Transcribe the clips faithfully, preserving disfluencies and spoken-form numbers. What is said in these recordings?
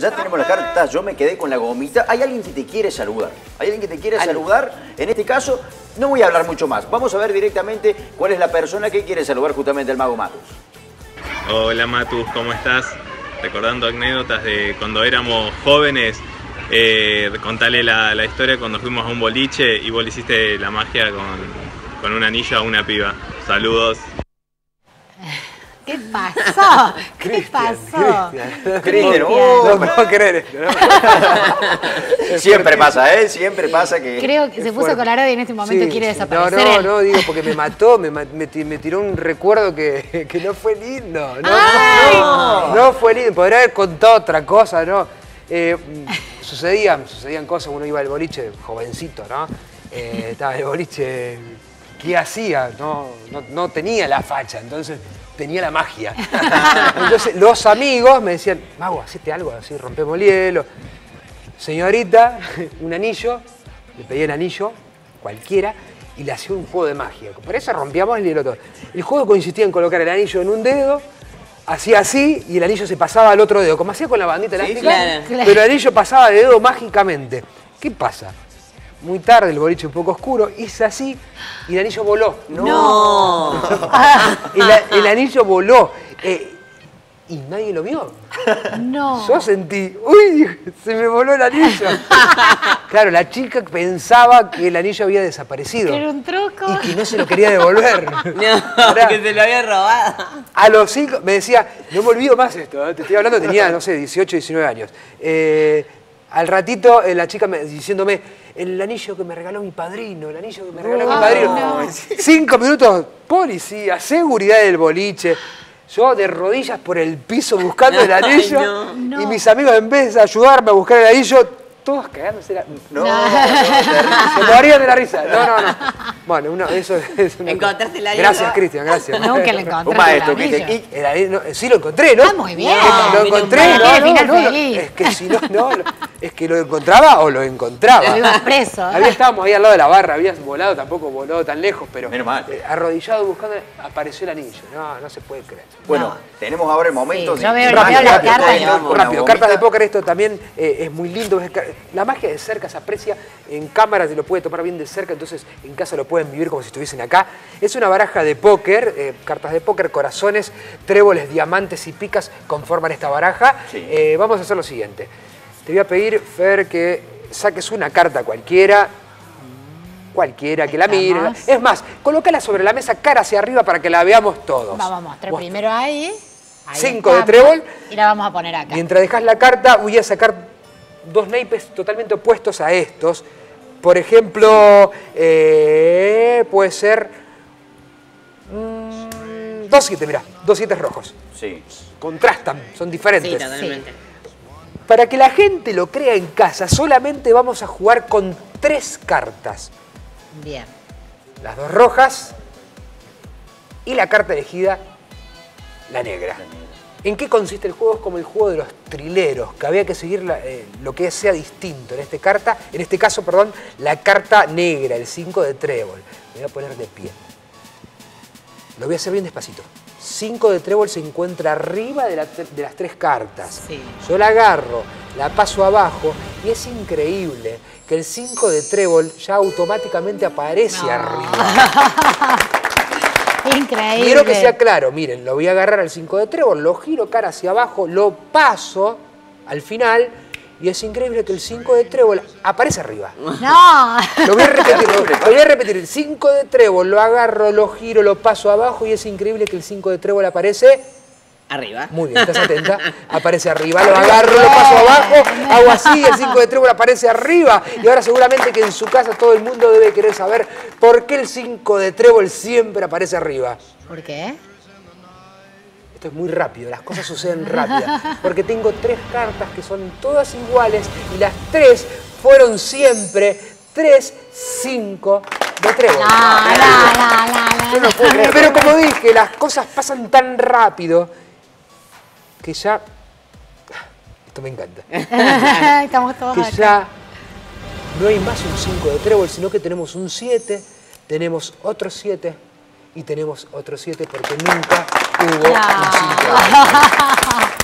Ya tenemos las cartas, yo me quedé con la gomita. Hay alguien que te quiere saludar. Hay alguien que te quiere saludar. En este caso, no voy a hablar mucho más. Vamos a ver directamente cuál es la persona que quiere saludar justamente al Mago Matus. Hola Matus, ¿cómo estás? Recordando anécdotas de cuando éramos jóvenes, eh, contale la, la historia cuando fuimos a un boliche y vos le hiciste la magia con, con un anillo a una piba. Saludos. ¿Qué pasó? ¿Qué Cristian, pasó? Cristian. Cristian, oh, no puedo creer esto, ¿no? Siempre pasa, ¿eh? Siempre pasa que... Creo que se puso colorado y en este momento Sí, quiere sí. desaparecer. No, no, él. no, digo, porque me mató, me, me, me tiró un recuerdo que, que no fue lindo. No, ¡Ay! no, no fue lindo, podría haber contado otra cosa, ¿no? Eh, sucedían, sucedían cosas, uno iba al boliche, jovencito, ¿no? Eh, estaba en el boliche, ¿qué hacía? No, no, no tenía la facha, entonces... tenía la magia. Entonces los amigos me decían, Mago, hacete algo así, rompemos el hielo. Señorita, un anillo, le pedí el anillo, cualquiera, y le hacía un juego de magia. Por eso rompíamos el hielo todo. El juego consistía en colocar el anillo en un dedo, hacía así, y el anillo se pasaba al otro dedo, como hacía con la bandita elástica, Sí, claro. pero el anillo pasaba de dedo mágicamente. ¿Qué pasa? Muy tarde, el boliche un poco oscuro, hice así y el anillo voló. No. Y la- el anillo voló. Eh, y nadie lo vio. No. Yo sentí, uy, dije, se me voló el anillo. Claro, la chica pensaba que el anillo había desaparecido. Que era un truco. Y que no se lo quería devolver. No, Pará. que se lo había robado. A los cinco, me decía, no me olvido más esto, ¿eh? Te estoy hablando, tenía, no sé, dieciocho, diecinueve años. Eh, al ratito, eh, la chica me, diciéndome, el anillo que me regaló mi padrino, el anillo que me regaló mi Ay, padrino. no. Cinco minutos, policía, seguridad del boliche. Yo de rodillas por el piso buscando el anillo. Ay, no. Y mis amigos, en vez de ayudarme a buscar el anillo, todos cagándose la... No, Se morían de la risa. No, no, no. Bueno, uno, eso es una... Encontraste el anillo. Gracias, Cristian, gracias. Nunca lo encontraste. Un maestro, el anillo. Cristian. Y- El anillo, no, sí lo encontré, ¿no? Ah, muy bien. Lo, lo Menos encontré, mal. no, Qué no, final no, no, feliz. es que si no, no, lo- es que lo encontraba o lo encontraba. Lo ibas preso. Había, estábamos ahí al lado de la barra, habías volado, tampoco volado tan lejos, pero Menos mal. eh, arrodillado buscando, apareció el anillo. No, no se puede creer. Bueno, No. tenemos ahora el momento Sí, de... yo veo- de yo magia veo las que cartas pueden y dar vamos. con la Rápido, gomita. cartas de póker, esto también eh, es muy lindo. es ca- La magia de cerca se aprecia, en cámara se lo puede tomar bien de cerca, entonces en casa lo pueden vivir como si estuviesen acá. Es una baraja de póker, eh, cartas de póker, corazones, tréboles, diamantes y picas conforman esta baraja. Sí. Eh, vamos a hacer lo siguiente. Te voy a pedir, Fer, que saques una carta cualquiera, cualquiera, que la mire. Estamos. Es más, colócala sobre la mesa cara hacia arriba para que la veamos todos. Vamos a mostrar Vos- primero ahí. Ahí Cinco de estamos. trébol. Y la vamos a poner acá. Mientras dejas la carta, voy a sacar dos naipes totalmente opuestos a estos. Por ejemplo, eh, puede ser mm, dos siete, mirá, dos siete rojos. Sí. Contrastan, son Sí, diferentes. totalmente. Para que la gente lo crea en casa, solamente vamos a jugar con tres cartas. Bien. Las dos rojas y la carta elegida, la negra. ¿En qué consiste el juego? Es como el juego de los trileros, que había que seguir la- eh, lo que sea distinto. En este, carta, en este caso, perdón, la carta negra, el cinco de trébol. Me voy a poner de pie. Lo voy a hacer bien despacito. cinco de trébol se encuentra arriba de, la- de las tres cartas. Sí. Yo la agarro, la paso abajo y es increíble que el cinco de trébol ya automáticamente aparece No. arriba. Increíble. Quiero que sea claro, miren, lo voy a agarrar al cinco de trébol, lo giro cara hacia abajo, lo paso al final y es increíble que el cinco de trébol aparece arriba. No. Lo voy a repetir, lo, lo voy a repetir. El cinco de trébol lo agarro, lo giro, lo paso abajo y es increíble que el cinco de trébol aparece... Arriba. Muy bien, estás atenta. Aparece arriba, lo agarro, lo paso abajo, hago así y el cinco de trébol aparece arriba. Y ahora seguramente que en su casa todo el mundo debe querer saber por qué el cinco de trébol siempre aparece arriba. ¿Por qué? Esto es muy rápido, las cosas suceden rápidas. Porque tengo tres cartas que son todas iguales y las tres fueron siempre tres, cinco de trébol. No, no, no, no, Yo no puedo creer. Pero como dije, las cosas pasan tan rápido que ya... Esto me encanta. Estamos todos Que acá. ya no hay más un cinco de trébol, sino que tenemos un siete, tenemos otro siete y tenemos otro siete porque nunca hubo un cinco de trébol.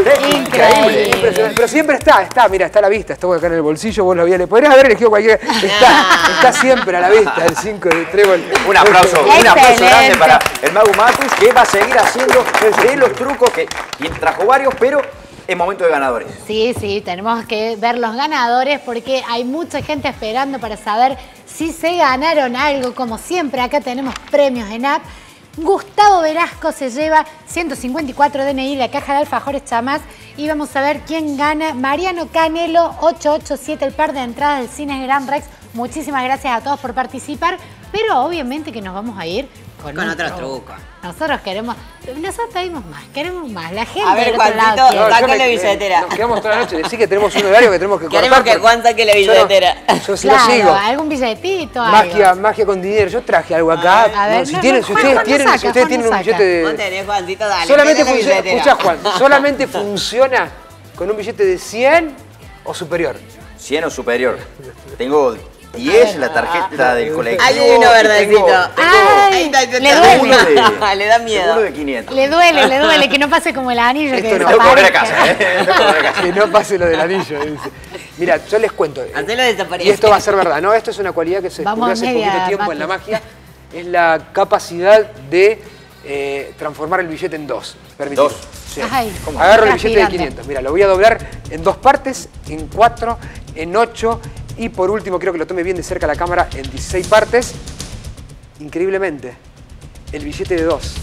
Increíble. Impresionante. Pero siempre está, está, mira, está a la vista, está acá en el bolsillo, vos lo habías, le podrías haber elegido cualquier. Está, está siempre a la vista, el cinco de trébol. Un aplauso, un aplauso Excelente. grande para el Mago Matus, que va a seguir haciendo de los trucos que quien trajo varios, pero en momento de ganadores. Sí, sí, tenemos que ver los ganadores porque hay mucha gente esperando para saber si se ganaron algo. Como siempre, acá tenemos premios en app. Gustavo Velasco se lleva ciento cincuenta y cuatro D N I, la caja de alfajores Chamás. Y vamos a ver quién gana. Mariano Canelo, ochocientos ochenta y siete, el par de entradas del Cine Gran Rex. Muchísimas gracias a todos por participar. Pero obviamente que nos vamos a ir con, Con un otro truco. truco. Nosotros queremos, nosotros pedimos más, queremos más. La gente A ver, del otro lado Juancito, quiere. saca yo me- la billetera. Nos quedamos toda la noche, decir que tenemos un horario que tenemos que Queremos cortar. que porque Juan saque la yo no- billetera. Yo, si no Claro, sigo. algún billetito, Magia, algo. magia con dinero. Yo traje algo acá. A ver, No, si no, tienen, no, si Juan, ustedes Juan no tienen, saca, si ustedes Juan tienen no un saca. billete Vos de. tenés, Juancito, dale. Solamente mete la funciona, billetera. escuchá, Juan, solamente funciona con un billete de cien o superior. cien o superior. Tengo diez, la tarjeta del colectivo. Ahí hay uno verdecito. Tengo- tengo- Ay, Ahí está, ahí está. le tengo duele. uno de, Le da tengo miedo. uno de quinientos. Le duele, le duele, que no pase como el anillo que Esto no. Tengo que volver a desaparezca. casa, ¿eh? Tengo que volver a casa. Que no pase lo del anillo. Dice. Mira, yo les cuento. eh, Hacelo desaparecer. Y esto va a ser verdad, ¿no? Esto es una cualidad que se Vamos descubrió hace media, poquito tiempo en la Matu. magia. Es la capacidad de eh, transformar el billete en dos. Permitime. Dos. Sí. Ay, Agarro el está billete de girando. quinientos. Mira, lo voy a doblar en dos partes, en cuatro, en ocho. Y por último, quiero que lo tome bien de cerca la cámara, en dieciséis partes. Increíblemente, el billete de dos.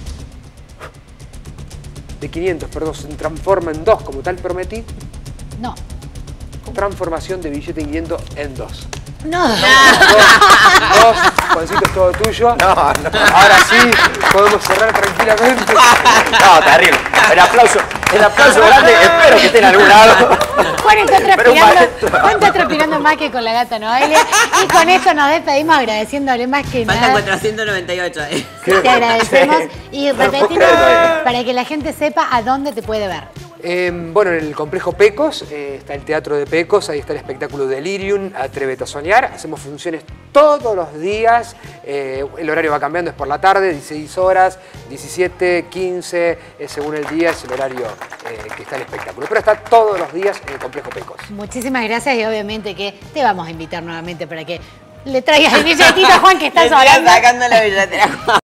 De quinientos, perdón, se transforma en dos, como tal prometí. No, Transformación de billete de quinientos en dos. no. Dos, dos, Juancito, es todo tuyo. No, no. Ahora sí, podemos cerrar tranquilamente. No, terrible. El aplauso, el aplauso grande, espero que esté en algún lado. Juan está Pero un transpirando, maestro. Juan está transpirando más que con la gata Noelia. Y con esto nos despedimos agradeciéndole más que Faltan nada. cuatrocientos noventa y ocho. eh. Te agradecemos y No puedo repetimos creer todavía. para que la gente sepa a dónde te puede ver. Eh, bueno, en el complejo Pecos eh, está el Teatro de Pecos, ahí está el espectáculo Delirium, Atrévete a soñar. Hacemos funciones todos los días, eh, el horario va cambiando, es por la tarde, dieciséis horas, diecisiete, quince, eh, según el día es el horario eh, que está el espectáculo. Pero está todos los días en el complejo Pecos. Muchísimas gracias y obviamente que te vamos a invitar nuevamente para que le traigas el billetito a Juan que está Le estoy sobrando. sacando la billetera.